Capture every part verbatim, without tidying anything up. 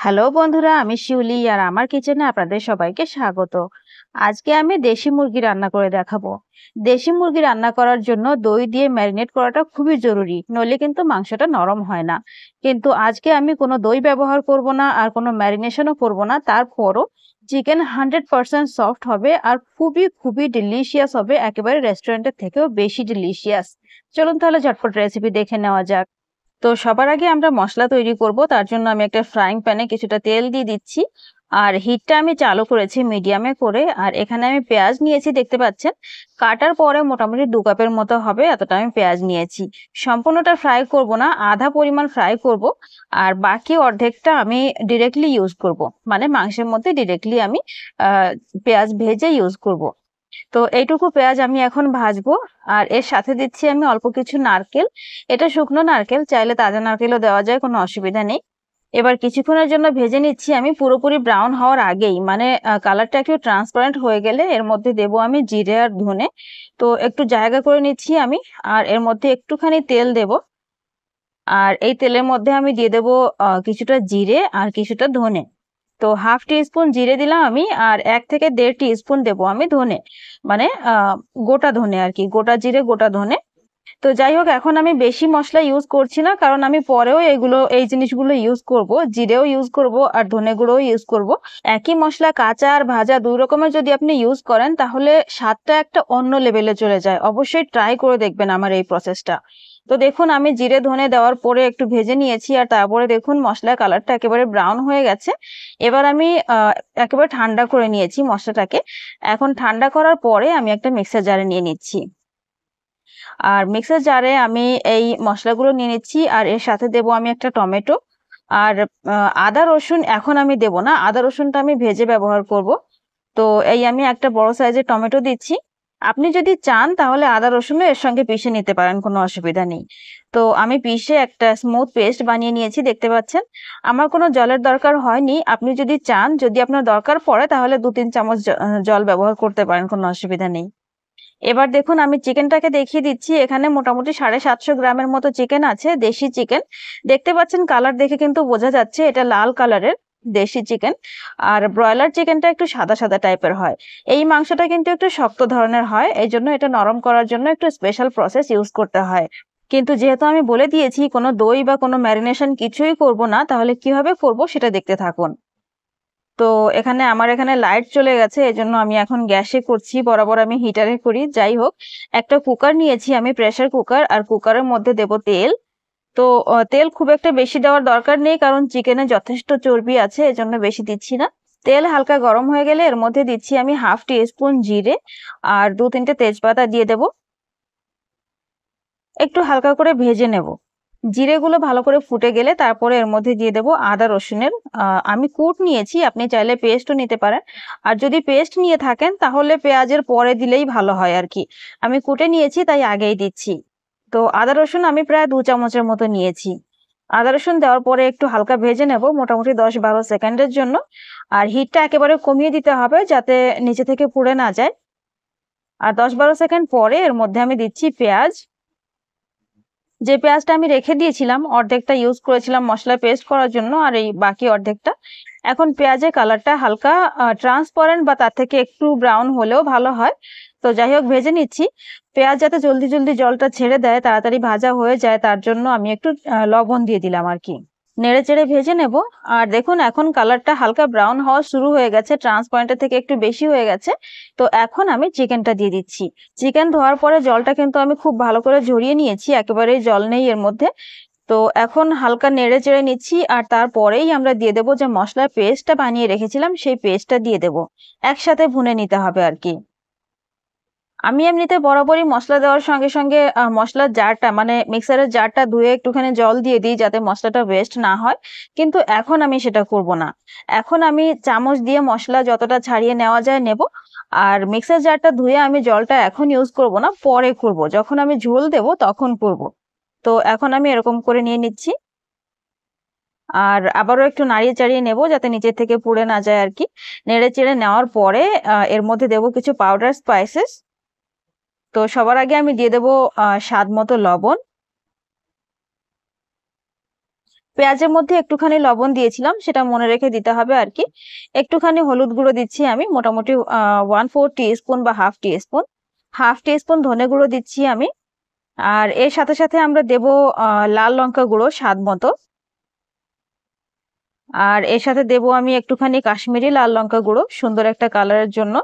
Hello বন্ধুরা, আমি শিউলি আর আমার কিচেনে আপনাদের সবাইকে স্বাগত। আজকে আমি দেশি মুরগি রান্না করে দেখাবো। দেশি মুরগি রান্না করার জন্য দই দিয়ে ম্যারিনেট করাটা খুবই জরুরি, নইলে কিন্তু মাংসটা নরম হয় না। কিন্তু আজকে আমি কোনো দই ব্যবহার করব না আর কোনো ম্যারিনেশনও করব না, তারপরও চিকেন হান্ড্রেড পার্সেন্ট সফট হবে আর খুবই খুবই ডিলিশিয়াস হবে, একেবারে রেস্টুরেন্টের থেকেও বেশি ডিলিশিয়াস। চলুন তাহলে ঝটপট রেসিপি দেখে নেওয়া যাক। তো সবার আগে আমরা মশলা তৈরি করব, তার জন্য আমি একটা ফ্রাইং প্যানে কিছুটা তেল দিয়ে দিচ্ছি। আর হিটটা আমি চালু করেছি মিডিয়ামে করে। আর এখানে আমি পেঁয়াজ নিয়েছি, দেখতে পাচ্ছেন কাটার পরে মোটামুটি দু কাপের মতো হবে, এতটা আমি পেঁয়াজ নিয়েছি। সম্পূর্ণটা ফ্রাই করব না, আধা পরিমাণ ফ্রাই করব। আর বাকি অর্ধেকটা আমি ডিরেক্টলি ইউজ করব, মানে মাংসের মধ্যে ডিরেক্টলি আমি আহ পেঁয়াজ ভেজে ইউজ করব। তো এইটুকু পেঁয়াজ আমি এখন ভাজবো। আর এর সাথে দিচ্ছি আমি অল্প কিছু নারকেল। এটা শুকনো নারকেল, চাইলে তাজা নারকেলও দেওয়া যায়, কোনো অসুবিধা নেই। এবার কিছুক্ষণের জন্য ভেজে নিচ্ছি আমি, পুরোপুরি ব্রাউন হওয়ার আগেই, মানে কালারটা একটু ট্রান্সপারেন্ট হয়ে গেলে এর মধ্যে দেবো আমি জিরে আর ধনে। তো একটু জায়গা করে নিচ্ছি আমি। আর এর মধ্যে একটুখানি তেল দেব। আর এই তেলের মধ্যে আমি দিয়ে দেবো আহ কিছুটা জিরে আর কিছুটা ধনে। তো হাফ টি স্পুন জিরে দিলাম আমি, আর এক থেকে দেড় টি স্পুন দেবো আমি ধনে, মানে আহ গোটা ধনে আর কি, গোটা জিরে গোটা ধনে। তো যাই হোক, এখন আমি বেশি মশলা ইউজ করছি না, কারণ আমি পরেও এগুলো এই জিনিসগুলো ইউজ করব, জিরেও ইউজ করব আর ধনে গুঁড়োও ইউজ করব। একই মশলা কাঁচা আর ভাজা দুই রকমের যদি আপনি ইউজ করেন, তাহলে স্বাদটা একটা অন্য লেভেলে চলে যায়। অবশ্যই ট্রাই করে দেখবেন আমার এই প্রসেসটা। তো দেখুন, আমি জিরে ধনে দেওয়ার পরে একটু ভেজে নিয়েছি, আর তারপরে দেখুন মশলার কালারটা একেবারে ব্রাউন হয়ে গেছে। এবার আমি আহ একেবারে ঠান্ডা করে নিয়েছি মশলাটাকে। এখন ঠান্ডা করার পরে আমি একটা মিক্সার জারে নিয়ে নিচ্ছি। আর মিক্সার জারে আমি এই মশলাগুলো নিয়ে নিচ্ছি, আর এর সাথে দেবো আমি একটা টমেটো। আর আদা রসুন এখন আমি দেব না, আদা রসুনটা আমি ভেজে ব্যবহার করব। তো এই আমি একটা বড় সাইজের টমেটো দিচ্ছি। আপনি যদি চান তাহলে আদা রসুনও এর সঙ্গে পিষে নিতে পারেন, কোনো অসুবিধা নেই। তো আমি পিষে একটা স্মুথ পেস্ট বানিয়ে নিয়েছি, দেখতে পাচ্ছেন। আমার কোনো জলের দরকার হয়নি। আপনি যদি চান, যদি আপনার দরকার পড়ে, তাহলে দু তিন চামচ জল ব্যবহার করতে পারেন, কোনো অসুবিধা নেই। এবার দেখুন, আমি চিকেনটাকে দেখিয়ে দিচ্ছি। এখানে মোটামুটি সাড়ে সাতশো গ্রামের মতো চিকেন আছে, দেশি চিকেন। দেখতে পাচ্ছেন কালার দেখে কিন্তু বোঝা যাচ্ছে এটা লাল কালারের দেশি চিকেন। আর ব্রয়লার চিকেনটা একটু সাদা সাদা টাইপের হয়। এই মাংসটা কিন্তু একটু শক্ত ধরনের হয়, এই জন্য এটা নরম করার জন্য একটু স্পেশাল প্রসেস ইউজ করতে হয়। কিন্তু যেহেতু আমি বলে দিয়েছি কোনো দই বা কোনো ম্যারিনেশন কিছুই করব না, তাহলে কিভাবে করব সেটা দেখতে থাকুন। তো এখানে আমার এখানে লাইট চলে গেছে, এজন্য আমি এখন গ্যাসে করছি, বরাবর আমি হিটারে করি। যাই হোক, একটা কুকার নিয়েছি আমি, প্রেসার কুকার। আর কুকারের মধ্যে দেব তেল। তো তেল খুব একটা বেশি দেওয়ার দরকার নেই, কারণ চিকেনে যথেষ্ট চর্বি আছে, এজন্য বেশি দিচ্ছি না। তেল হালকা গরম হয়ে গেলে এর মধ্যে দিচ্ছি আমি হাফ টি স্পুন জিরে আর দু তিনটে তেজপাতা দিয়ে দেব। একটু হালকা করে ভেজে নেব। জিরেগুলো ভালো করে ফুটে গেলে তারপরে এর মধ্যে দিয়ে দেব আদা রসুনের। আহ আমি কুট নিয়েছি, আপনি চাইলে পেস্টও নিতে পারেন। আর যদি পেস্ট নিয়ে থাকেন তাহলে পেঁয়াজের পরে দিলেই ভালো হয় আর কি। আমি কুটে নিয়েছি, তাই আগেই দিচ্ছি। তো আদা রসুন আমি প্রায় দু চামচের মতো নিয়েছি। আদা রসুন দেওয়ার পরে একটু হালকা ভেজে নেব, মোটামুটি দশ বারো সেকেন্ডের জন্য। আর হিটটা একেবারে কমিয়ে দিতে হবে, যাতে নিচে থেকে পুড়ে না যায়। আর দশ বারো সেকেন্ড পরে এর মধ্যে আমি দিচ্ছি পেঁয়াজ। যে পেঁয়াজটা আমি রেখে দিয়েছিলাম, অর্ধেকটা ইউজ করেছিলাম মশলা পেস্ট করার জন্য, আর এই বাকি অর্ধেকটা। এখন পেঁয়াজের কালারটা হালকা ট্রান্সপারেন্ট বা তার থেকে একটু ব্রাউন হলেও ভালো হয়। তো যাই হোক, ভেজে নিচ্ছি। পেঁয়াজ যাতে জলদি জলদি জলটা ছেড়ে দেয়, তাড়াতাড়ি ভাজা হয়ে যায়, তার জন্য আমি একটু লবণ দিয়ে দিলাম আর কি। নেড়ে চেড়ে ভেজে নেব। আর দেখুন, এখন কালারটা হালকা ব্রাউন হওয়া শুরু হয়ে গেছে, ট্রান্সপারেন্টের থেকে একটু বেশি হয়ে গেছে। তো এখন আমি চিকেনটা দিয়ে দিচ্ছি। চিকেন ধোয়ার পরে জলটা কিন্তু আমি খুব ভালো করে ঝরিয়ে নিয়েছি, একেবারেই জল নেই এর মধ্যে। তো এখন হালকা নেড়ে চেড়ে নিচ্ছি, আর তারপরেই আমরা দিয়ে দেবো যে মশলার পেস্টটা বানিয়ে রেখেছিলাম, সেই পেস্টটা দিয়ে দেবো। একসাথে ভুনে নিতে হবে আর কি। আমি এমনিতে বরাবরই মশলা দেওয়ার সঙ্গে সঙ্গে মশলার জারটা, মানে মিক্সারের জারটা ধুয়ে একটুখানি জল দিয়ে দিই, যাতে মশলাটা ওয়েস্ট না হয়। কিন্তু এখন আমি সেটা করব না। এখন আমি চামচ দিয়ে মশলা যতটা ছাড়িয়ে নেওয়া যায় নেব। আর মিক্সার জারটা ধুয়ে আমি জলটা এখন ইউজ করব না, পরে করব, যখন আমি ঝোল দেব তখন করব। তো এখন আমি এরকম করে নিয়ে নিচ্ছি। আর আবারও একটু নাড়িয়ে চাড়িয়ে নেব, যাতে নিচের থেকে পুড়ে না যায় আর কি। নেড়ে চেড়ে নেওয়ার পরে এর মধ্যে দেবো কিছু পাউডার স্পাইসেস। তো সবার আগে আমি দিয়ে দেবো আহ স্বাদ মতো লবণ। পেঁয়াজের মধ্যে একটুখানি লবণ দিয়েছিলাম, সেটা মনে রেখে দিতে হবে আর কি। একটুখানি হলুদ গুঁড়ো দিচ্ছি আমি, মোটামুটি ওয়ান ফোর টিস্পুন বা হাফ টিস্পুন। হাফ টিস্পুন ধনে গুঁড়ো দিচ্ছি আমি। আর এর সাথে সাথে আমরা দেব লাল লঙ্কা গুঁড়ো স্বাদ মতো। আর এর সাথে দেব আমি একটুখানি কাশ্মীরি লাল লঙ্কা গুঁড়ো, সুন্দর একটা কালারের জন্য।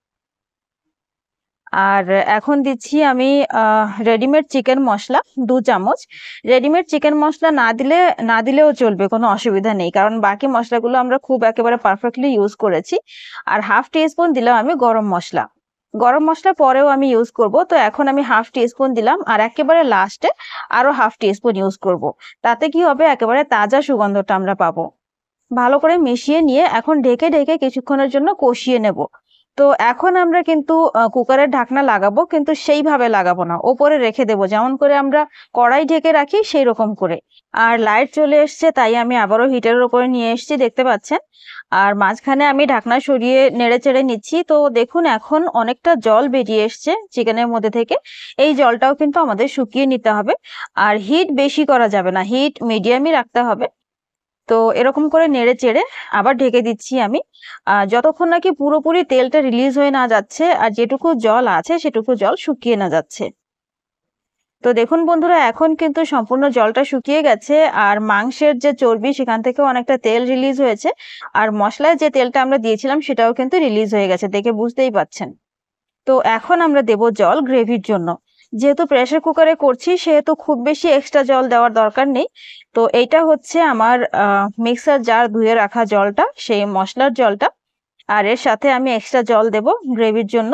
আর এখন দিচ্ছি আমি রেডিমেড চিকেন মশলা দু চামচ। রেডিমেড চিকেন মশলা না দিলে না দিলেও চলবে, কোনো অসুবিধা নেই, কারণ বাকি মশলাগুলো আমরা খুব একেবারে পারফেক্টলি ইউজ করেছি। আর হাফ টিস্পুন দিলাম আমি গরম মশলা। গরম মশলা পরেও আমি ইউজ করব, তো এখন আমি হাফ টিস্পুন দিলাম। আর একেবারে লাস্টে আরো হাফ টিস্পুন ইউজ করব। তাতে কি হবে, একেবারে তাজা সুগন্ধটা আমরা পাবো। ভালো করে মিশিয়ে নিয়ে এখন ঢেকে ঢেকে কিছুক্ষণের জন্য কষিয়ে নেব। তো এখন আমরা কিন্তু কুকারের ঢাকনা লাগাবো, কিন্তু সেইভাবে লাগাবো না, ওপরে রেখে দেবো, যেমন করে আমরা কড়াই ঢেকে রাখি সেই রকম করে। আর লাইট চলে এসছে, তাই আমি আবারও হিটারের উপরে নিয়ে এসেছি, দেখতে পাচ্ছেন। আর মাঝখানে আমি ঢাকনা সরিয়ে নেড়ে চেড়ে নিচ্ছি। তো দেখুন এখন অনেকটা জল বেরিয়ে এসছে চিকেনের মধ্যে থেকে। এই জলটাও কিন্তু আমাদের শুকিয়ে নিতে হবে। আর হিট বেশি করা যাবে না, হিট মিডিয়ামই রাখতে হবে। তো এরকম করে নেড়ে চেড়ে আবার ঢেকে দিচ্ছি আমি, যতক্ষণ নাকি পুরোপুরি তেলটা রিলিজ হয়ে না যাচ্ছে আর যেটুকু জল আছে সেটুকু জল শুকিয়ে না যাচ্ছে। তো দেখুন বন্ধুরা, এখন কিন্তু সম্পূর্ণ জলটা শুকিয়ে গেছে। আর মাংসের যে চর্বি সেখান থেকেও অনেকটা তেল রিলিজ হয়েছে। আর মশলায় যে তেলটা আমরা দিয়েছিলাম সেটাও কিন্তু রিলিজ হয়ে গেছে, দেখে বুঝতেই পাচ্ছেন। তো এখন আমরা দেব জল গ্রেভির জন্য। যেহেতু প্রেসার কুকারে করছি সেহেতু খুব বেশি এক্সট্রা জল দেওয়ার দরকার নেই। তো এইটা হচ্ছে আমার মিক্সার জার ধুয়ে রাখা জলটা, সেই মশলার জলটা। আর এর সাথে আমি এক্সট্রা জল দেব গ্রেভির জন্য।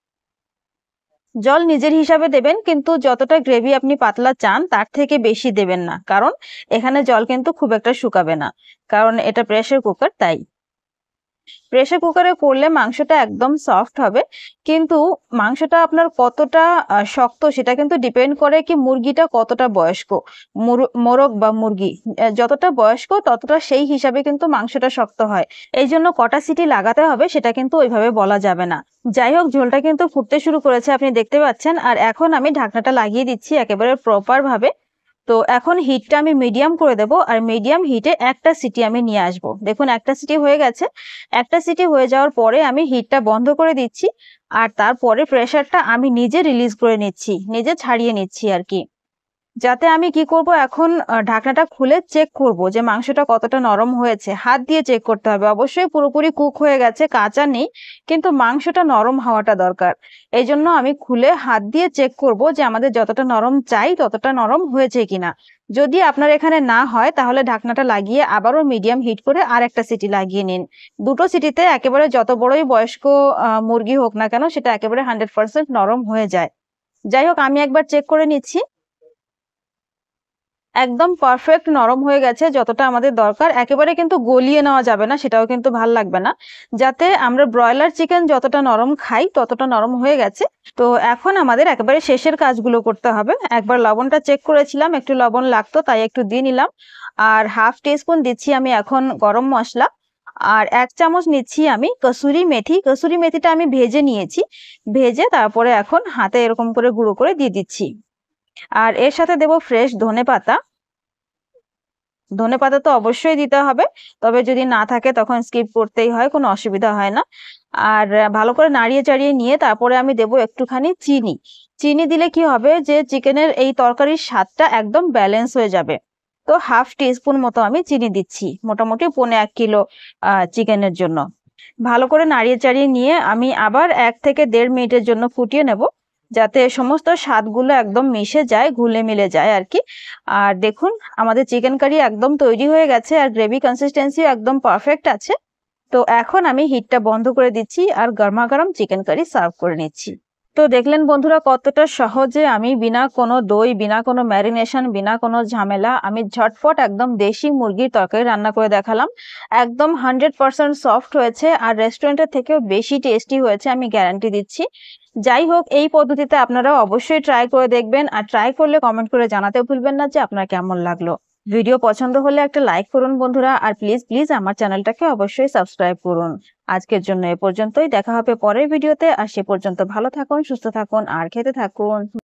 জল নিজের হিসাবে দেবেন, কিন্তু যতটা গ্রেভি আপনি পাতলা চান তার থেকে বেশি দেবেন না, কারণ এখানে জল কিন্তু খুব একটা শুকাবে না, কারণ এটা প্রেসার কুকার। তাই প্রেসার কুকারে করলে মাংসটা একদম সফট হবে, কিন্তু মাংসটা আপনার কতটা শক্ত সেটা কিন্তু ডিপেন্ড করে কি মুরগিটা কতটা বয়স্ক। মোরগ বা মুরগি যতটা বয়স্ক ততটা সেই হিসাবে কিন্তু মাংসটা শক্ত হয়। এই জন্য কটা সিটি লাগাতে হবে সেটা কিন্তু ওইভাবে বলা যাবে না। যাই হোক, ঝোলটা কিন্তু ফুটতে শুরু করেছে, আপনি দেখতে পাচ্ছেন। আর এখন আমি ঢাকনাটা লাগিয়ে দিচ্ছি একেবারে প্রপার ভাবে। তো এখন হিটটা আমি মিডিয়াম করে দেব, আর মিডিয়াম হিটে একটা সিটি আমি নিয়ে আসব। দেখুন একটা সিটি হয়ে গেছে। একটা সিটি হয়ে যাওয়ার পরে আমি হিটটা বন্ধ করে দিচ্ছি। আর তারপরে প্রেসারটা আমি নিজে রিলিজ করে নিচ্ছি, নিজে ছাড়িয়ে নিচ্ছি আর কি। যাতে আমি কি করব, এখন ঢাকনাটা খুলে চেক করব যে মাংসটা কতটা নরম হয়েছে। হাত দিয়ে চেক করতে হবে, অবশ্যই পুরোপুরি কুক হয়ে গেছে, কাঁচা নেই, কিন্তু মাংসটা নরম হওয়াটা দরকার। এই জন্য আমি খুলে হাত দিয়ে চেক করব যে আমাদের যতটা নরম চাই ততটা নরম হয়েছে কিনা। যদি আপনার এখানে না হয় তাহলে ঢাকনাটা লাগিয়ে আবারও মিডিয়াম হিট করে আর একটা সিটি লাগিয়ে নিন। দুটো সিটিতে একেবারে যত বড়ই বয়স্ক মুরগি হোক না কেন সেটা একেবারে হান্ড্রেড পার্সেন্ট নরম হয়ে যায়। যাই হোক, আমি একবার চেক করে নিচ্ছি। একদম পারফেক্ট নরম হয়ে গেছে, যতটা আমাদের দরকার। একেবারে কিন্তু গলিয়ে নেওয়া যাবে না, সেটাও কিন্তু ভাল লাগবে না। যাতে আমরা ব্রয়লার চিকেন যতটা নরম খাই ততটা নরম হয়ে গেছে। তো এখন আমাদের একেবারে শেষের কাজগুলো করতে হবে। একবার লবণটা চেক করেছিলাম, একটু লবণ লাগতো তাই একটু দিয়ে নিলাম। আর হাফ টিস্পুন দিচ্ছি আমি এখন গরম মশলা। আর এক চামচ নিচ্ছি আমি কসুরি মেথি। কসুরি মেথিটা আমি ভেজে নিয়েছি, ভেজে তারপরে এখন হাতে এরকম করে গুঁড়ো করে দিয়ে দিচ্ছি। আর এর সাথে দেব ফ্রেশ ধনেপাতা। ধনেপাতা তো অবশ্যই দিতে হবে, তবে যদি না থাকে তখন স্কিপ করতেই হয়, কোনো অসুবিধা হয় না। আর ভালো করে নাড়িয়ে চাড়িয়ে নিয়ে তারপরে আমি দেব একটুখানি চিনি। চিনি দিলে কি হবে, যে চিকেনের এই তরকারির স্বাদটা একদম ব্যালেন্স হয়ে যাবে। তো হাফ টিস্পুন মতো আমি চিনি দিচ্ছি, মোটামুটি পৌনে এক কিলো চিকেনের জন্য। ভালো করে নাড়িয়ে চাড়িয়ে নিয়ে আমি আবার এক থেকে দেড় মিনিটের জন্য ফুটিয়ে নেব, যাতে সমস্ত স্বাদগুলো একদম মিশে যায়, ঘুলে মিলে যায় আর কি। আর দেখুন আমাদের চিকেন কারি একদম তৈরি হয়ে গেছে, আর গ্রেভি কনসিস্টেন্সিও একদম পারফেক্ট আছে। তো এখন আমি হিটটা বন্ধ করে দিচ্ছি আর গরমা গরম চিকেন কারি সার্ভ করে নিচ্ছি। তো দেখলেন বন্ধুরা, কতটা সহজে আমি বিনা কোনো দই, বিনা কোনো ম্যারিনেশন, বিনা কোনো ঝামেলা আমি ঝটপট একদম দেশি মুরগির তরকারি রান্না করে দেখালাম। একদম হান্ড্রেড পার্সেন্ট সফট হয়েছে, আর রেস্টুরেন্টের থেকেও বেশি টেস্টি হয়েছে, আমি গ্যারান্টি দিচ্ছি। যাই হোক, এই পদ্ধতিতে আপনারা অবশ্যই ট্রাই করে দেখবেন, আর ট্রাই করলে কমেন্ট করে জানাতে ভুলবেন না যে আপনার কেমন লাগলো। ভিডিও পছন্দ হলে একটা লাইক করুন বন্ধুরা, আর প্লিজ প্লিজ আমার চ্যানেলটাকে অবশ্যই সাবস্ক্রাইব করুন। আজকের জন্য এ পর্যন্তই, দেখা হবে পরের ভিডিওতে। আর সে পর্যন্ত ভালো থাকুন, সুস্থ থাকুন আর খেতে থাকুন।